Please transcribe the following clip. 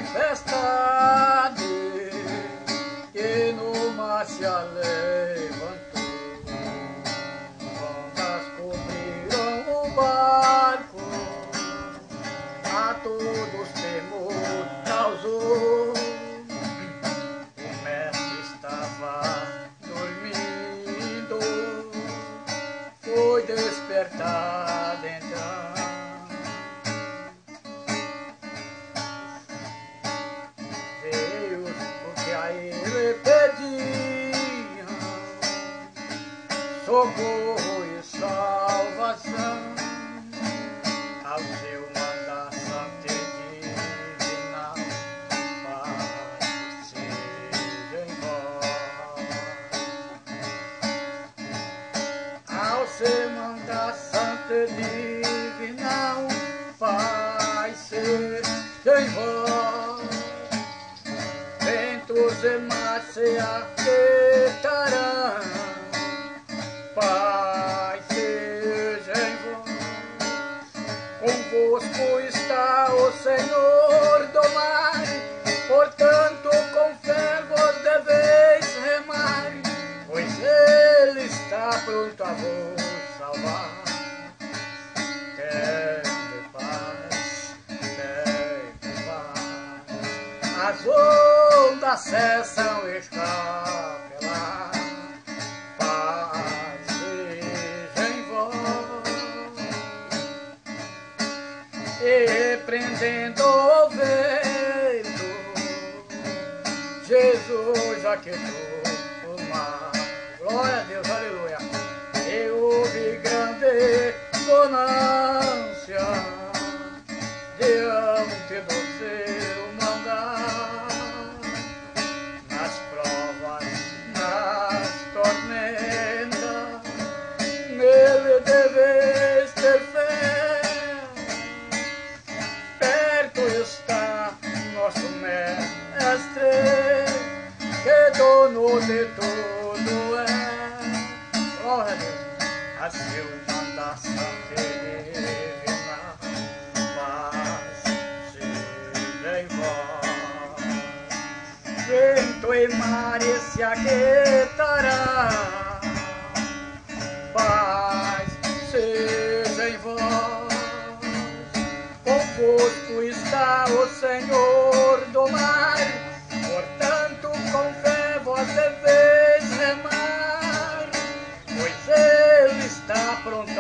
tempestade que no mar se levantou. Ondas cobriram o barco, a todos temor causou. O mestre estava dormindo, foi despertado então. Veio porque a ele pediam socorro e salvação. Ao seu mandar santo e divinal, paz seja em vós. Ao seu mandar santo e divinal, paz seja em vós. Ventos e mar se aquietarão, paz seja em vós. Convosco está o Senhor do mar, portanto com fé vos deveis remar, pois Ele está pronto a vos salvar. Tende paz, tende paz. As ondas cessam escapelar, paz seja em vós. E prendendo o vento, Jesus aquietou o mar. Glória a Deus, aleluia. E houve grande bonança diante do seu mandar. Nas provas, nas tormentas, nele deveis ter fé. Perto está nosso mestre, que dono de tudo é. Glória a Deus. A seu mandar santo e divinal, paz seja em vós. Vento e mar se aquietará, paz seja em vós. Convosco está o Senhor do mar, portanto com fé vós deveis remar, pois Ele está pronto